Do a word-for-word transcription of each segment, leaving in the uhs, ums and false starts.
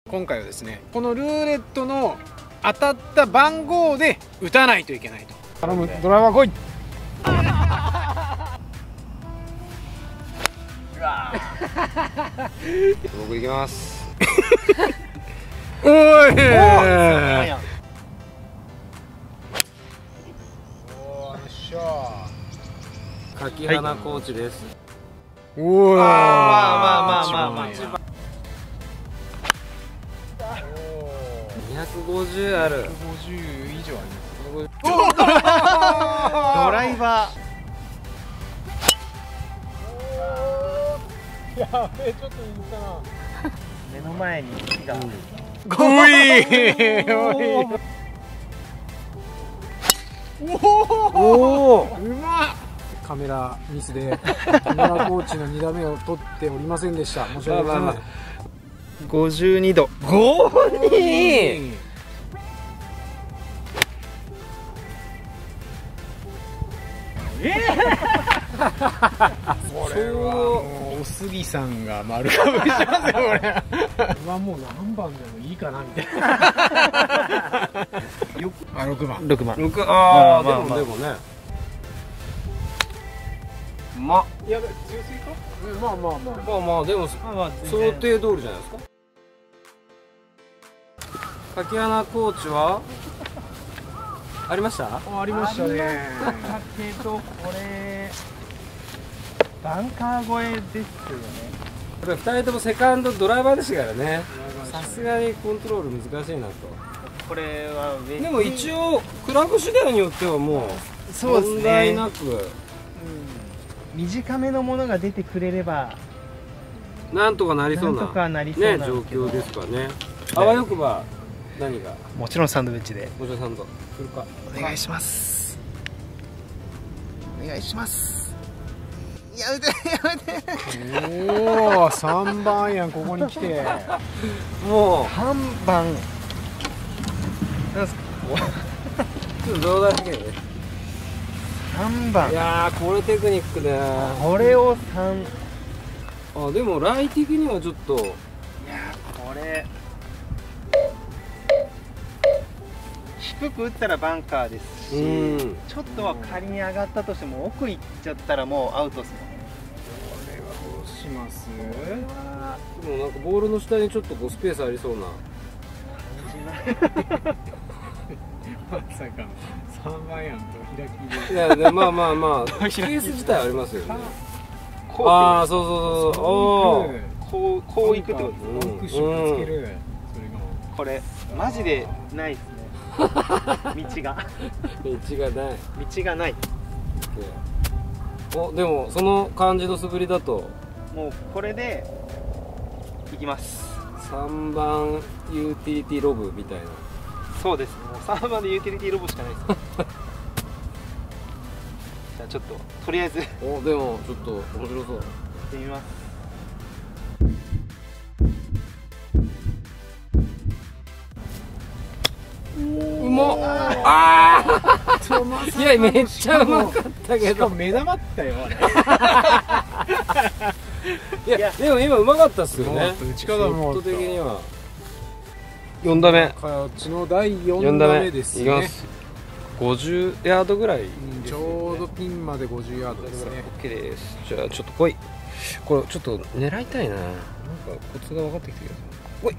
今回はですね、このルーレットの当たった番号で打たないといけないと。頼む、ドライバー来い。 僕行きます。 おい。おー、よっしゃ。 柿花コーチです。 おお。 まあまあまあまあまあ。にひゃくごじゅうある。 ひゃくごじゅう以上あります。 ドライバー。やべえ、ちょっと右かな。 目の前に木が。 おい。おお。うまっ。カメラミスで木村コーチのに打目を取っておりませんでした。申し訳ございません。 ごじゅうにど。 ごに。 えこれはもうお杉さんが丸かぶりしますよ。これはもう何番でもいいかなみたいな。あ、ろくばん。 ろくばん。 ろく、ああ、でもでもね。ま、 いや強すぎか？まあまあまあまあまあでも想定通りじゃないですか。柿花コーチはありました？ あ、ありましたね。 だけどこれバンカー越えですよね。 これふたりともセカンドドライバーでしたからね。さすがにコントロール難しいなと。 これはでも一応クラブ次第によってはもう問題なく、 短めのものが出てくれればなんとかなりそうななんとかなりそうねなん状ですけど況ですかね。あわよくば何がもちろんサンドウェッジでもちろんサンドするか。 お願いします。お願いします。やめてやめて。 おお、さんばんやん。ここに来てもうさんばんなんすか。 ちょっと冗談だけどね。 さんばん。 いやーこれテクニックだよ。 これをさん。 あ、でもライ的にはちょっと、 いやこれ低く打ったらバンカーですし、 うんちょっとは仮に上がったとしても奥行っちゃったらもうアウトですもんね。 これはどうします？ でもなんかボールの下にちょっとこうスペースありそうな。 まさかのさんばんやんと開きで。 いやでまあまあまあケース自体ありますよね。ああそうそうそうそう。おーこうこう行くってことです。 ワンクッションつける。それがこれマジでないですね。道が道がない。 道がない。 お、でもその感じの素振りだともうこれで行きます。 さんばんユーティリティロブみたいな。 そうですね。もうさんばんでユーティリティロボしかないです。じゃあちょっととりあえずお、でもちょっと面白そう。 やってみます。 うまっ。ああいやめっちゃうまかったけど目玉ったよあれ。 いやでも今うまかったっすよね。 打ち方もショット的にはよん打目。 こっちのだいよん打目ですね。 いきます。ごじゅうヤードぐらい、 ちょうどピンまでごじゅうヤードですね。 OK です。じゃあちょっと来い。これちょっと狙いたいな。なんかコツが分かってきてください。来い。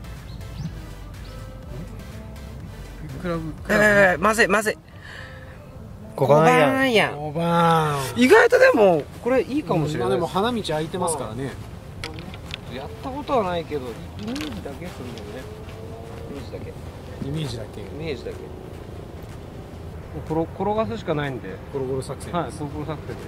クラブええまずいまずい。ごばんやん。 ごばん。 意外とでもこれいいかもしれない。 でも花道開いてますからね。 やったことはないけどイメージだけするんだよね。イメージだけ。 イメージだけ。 イメージだけ。転転がすしかないんで。 ゴロゴロ作戦。 はい、ゴロゴロ作戦で。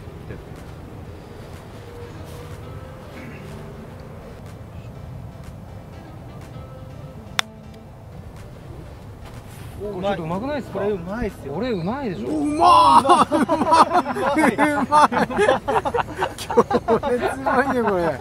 これちょっとうまくないですか？ これうまいっすよ。 これうまいでしょ。 うまー。うまい。うまい。強烈うまいねこれ。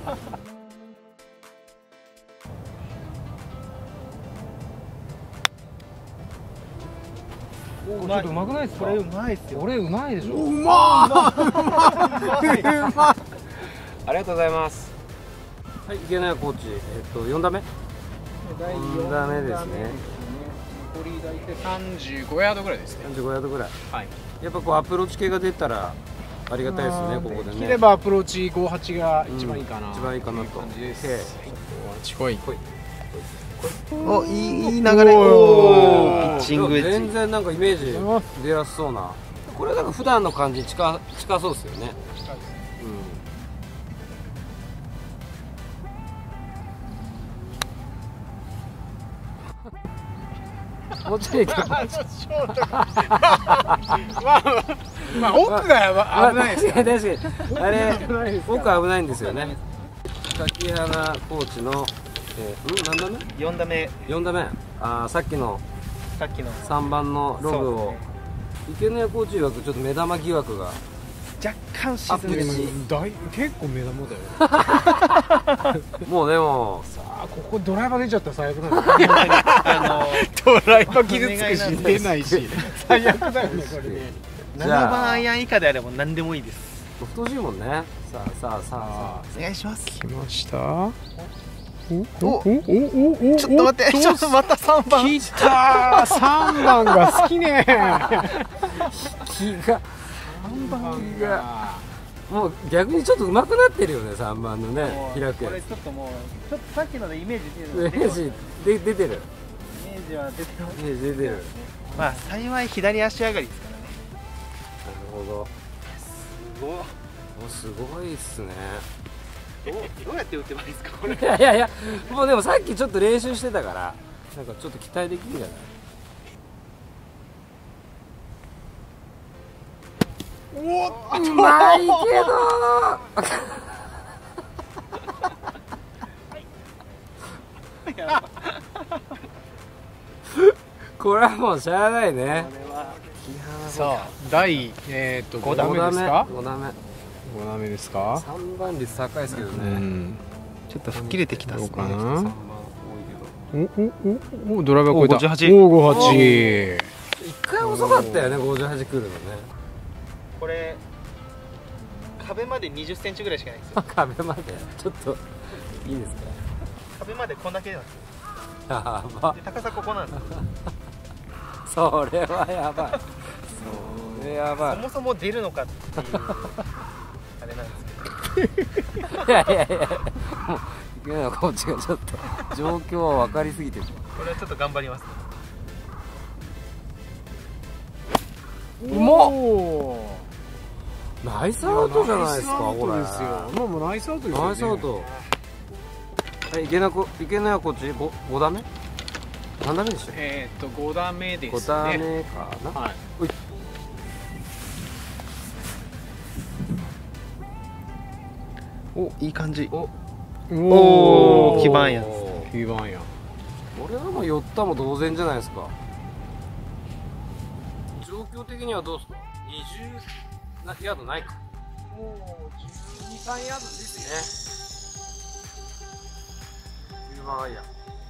ちょっとうまくないですか？ これうまいっすよ。 これうまいでしょ。 うまー。うまい。うまい。 ありがとうございます。はい、池谷コーチ、えっとよん打目。 だいよん打目ですね。 残り大体さんじゅうごヤードぐらいですね。 さんじゅうごヤードぐらい。 はい。 やっぱこうアプローチ系が出たらありがたいですね、ここでね。 できればアプローチごじゅうはちが一番いいかな、 うん一番いいかなという感じです。 OK ごじゅうはち来い。 来いお、いいいい流れ。おー、ピッチングエッジ。 全然なんかイメージ出やすそうな。これなんか普段の感じに近近そうですよね。うん。もうちょい行けばまあまあ奥がやば危ないですよ。 確かに確かにあれ危ないですか奥危ないんですよね。柿花コーチの、えー、ん何打目？ よん打目。 よん打目。あーさっきのさっきのさんばんのログを、池根コーチ曰くちょっと目玉疑惑が若干沈んでる。 大結構目玉だよ。 もうでもさあここドライバー出ちゃったら最悪だよ。あのドライバー傷つくし出ないし最悪だよねこれね。 ななばんアイアン以下であれば何でもいいです。 ロフト欲しいもんね。さあさあさあさあお願いします。 来ました。おおおおおおちょっと待って、ちょっとまたさんばん。 来たー。さんばんが好きね。 気がさんばんがもう逆にちょっと上手くなってるよね、さんばんのね開くやこれちょっともうちょっとさっきのでイメージ出てつ。イる。 メージで出てる。 イメージは出てます。 イメージ出てる。 まあ幸い左足上がりですからね。 なるほど。 すごい。 もうすごいっすね。 どうどうやって打てばいいですかこれ。 いやいやいや、もうでもさっきちょっと練習してたからなんかちょっと期待できるんじゃない？ おうまいけどこれはもうしゃあないね。 さあ第えっとご打目ですか。 ご打目ご打目ですか。 さんばん率高いですけどうね。 ん。 ちょっと吹っ切れてきたっすね。 どうかな。 さんばん多いけどおおおおドライバー超えた。 おごじゅうはちおおごじゅうはち。 一回遅かったよね、ごじゅうはち来るのね。 これ壁までにじゅっセンチぐらいしかないですよ。 壁までちょっといいですか。 壁までこんだけなんですよ。 やば。 で高さここなんですよ。 それはやばい。それやばい。 そもそも出るのかっていうあれなんですけど。 いやいやいや、もう池永コーチがちょっと状況は分かりすぎてる。 これはちょっと頑張ります。 うまっ。 おナイスアウトじゃないですか、これ。 ナイスアウトですよ。もうもうナイスアウトですよね。 ナイスアウト。はい、池永コ池永コーチごご打目？何打目でしたっけ？ えっとご打目ですね。 ご打目かな。 はい。 うい。 お、いい感じ。 お、 おー基盤やん。 基盤やん。 これはもう寄ったも同然じゃないですか。状況的にはどうですか？にじゅうなヤードないか。もうじゅうに、さんヤードですね。じゅうばんアイアン。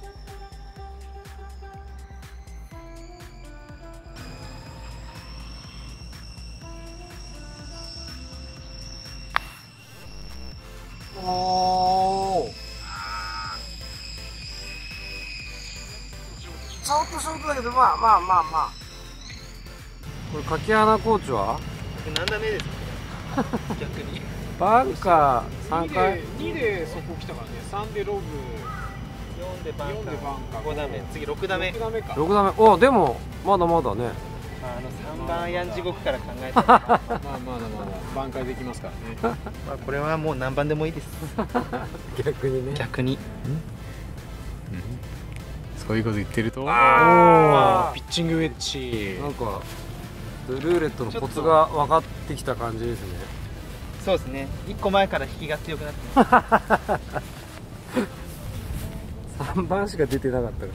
おー。ちょっとショートだけど、まあまあまあまあ。これ柿花コーチは何打目ですか逆に。 バンカーさんかい。 にでそこ来たからね。さんでロブ、 よんでバンカよんでバンカー、 ー、 ご打目、次ろく打目。 ろく打目か。 ろく打目。お、でもまだまだね。 あのさんばんアイアン地獄から考えて、まあ、 まあまだまだ挽回できますからね。 これはもう何番でもいいです。 逆にね。 逆に。 そういうこと言ってると、 あーおーピッチングウェッジ。 なんかルーレットのコツが分かってきた感じですね。 そうですね。いっこまえから引きが強くなってます。 さんばんしか出てなかったから。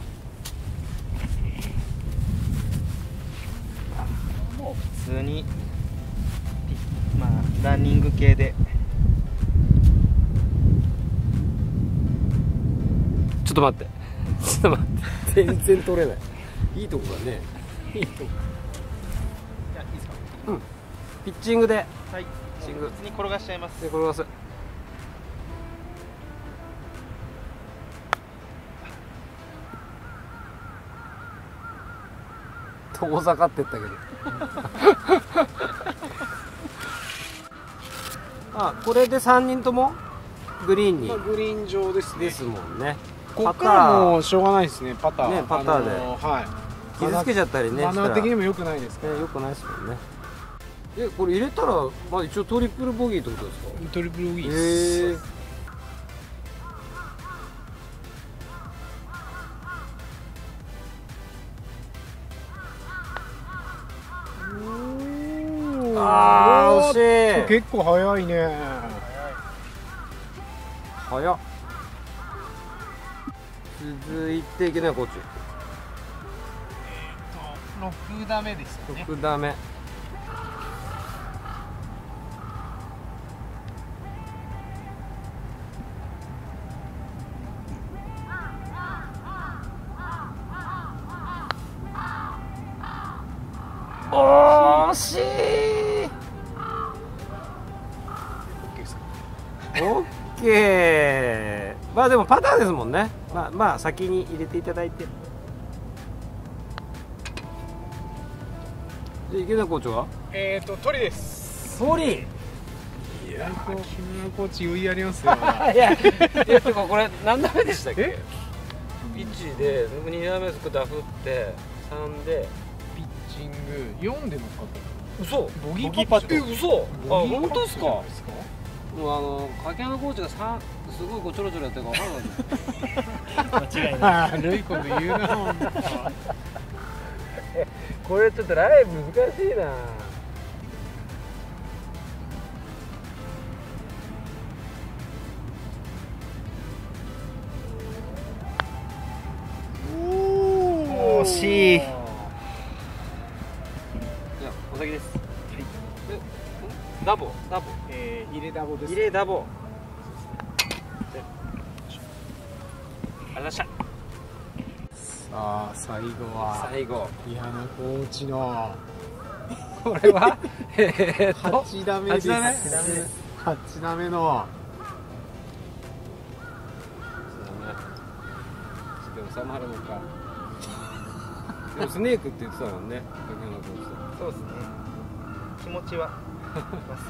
もう普通にまあランニング系で。 ちょっと待ってちょっと待って全然取れない。いいとこだね。いいとこ。 じゃあいいですか。 うんピッチングではい。 ピッチング普通に転がしちゃいます。 で転がす。 遠ざかってったけどあ、これでさんにんともグリーンに、 まあ、グリーン上ですね。 ですもんね。 こっからもうしょうがないですね、パター。 ね、パターで、 あのー、はい。 傷つけちゃったりね、 マナー的にも良くないですか。 ね、よくないですもんね。え、これ入れたら、まあ、一応トリプルボギーってことですか。 トリプルボギーへです。 あー、惜しい。 結構早いね。 早っ。続いて池田コーチ。 えーとろく打目ですよね。 ろく打目。惜しい。オッケー。まあでもパターですもんね。まあまあ先に入れていただいて。で池田コーチは？ えーと鳥です。 ソリ。 いやー、木村コーチ余裕ありますよ。 いや、いやてかこれ何打目でしたっけ？いちでに打目すくダフってさんでピッチングよんで乗っかった。 嘘。 ボギーパット。 え、嘘。あ、本当ですか？ ももうあの柿山コーチがさんすごいこうちょろちょろやってるか分からない。 間違いない。ああ、ルイコで言うなほんと。 これちょっとライブ難しいな。 惜しい。 じゃあお先です。ダボダボ、 えー、入れダボです。 入れダボ。ありがとうございました。 さあ最後は最後矢野コーチのこれはえーっとはち打目です。 はち打目はち打目のでも収まるのか。でもスネークって言ってたもんね、柿山コーチ。 そうですね。気持ちはまっ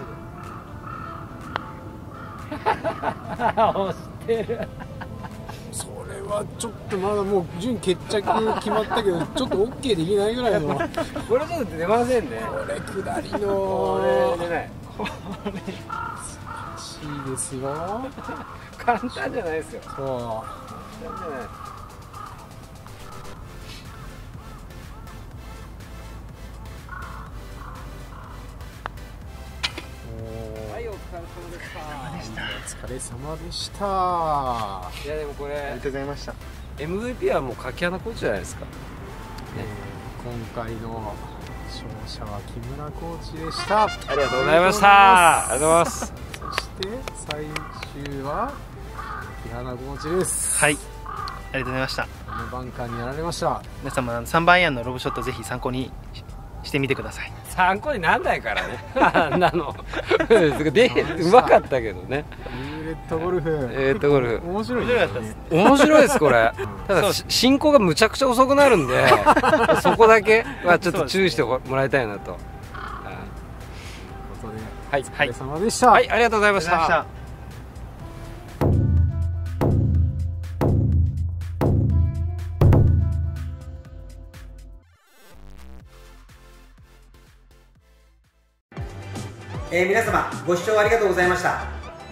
す押してる。 それはちょっとまだもう順決着決まったけどちょっと オーケー できないぐらいのここれちょっと出ませんね。 れ下りのこれ出ない。 これ難しいですよ。 簡単じゃないですよ。 そう簡単じゃない。はい、お疲れ様でした。 お疲れ様でした。 いやでもこありがれとうございました。 エムブイピー はもう柿花コーチじゃないですか。 えー今回の勝者は木村コーチでした。 ありがとうございました。ありがとうございます。 そして最終は木花コーチです。 はい、ありがとうございました。 このバンカーにやられました。 皆様さんばんアイアンのロブショットぜひ参考にしてみてください。 参考になんないからね。あんなの。で、うまかったけどね。 ユーレットゴルフ。 えーっとゴルフ。 面白いですね。 面白いですこれ。ただ進行がむちゃくちゃ遅くなるんで、そこだけはちょっと注意してもらいたいなと。 ということで、 はい、 お疲れ様でした。 はい、ありがとうございましありがとうございまた。 した。 えー皆様ご視聴ありがとうございました。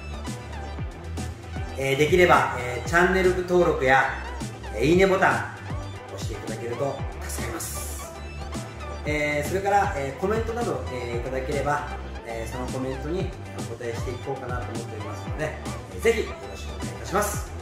えーできれば、えーチャンネル登録や、えーいいねボタン押していただけると助かります。えーそれから、えーコメントなど、えーいただければ、えーそのコメントにお答えしていこうかなと思っておりますので、えーぜひよろしくお願いいたします。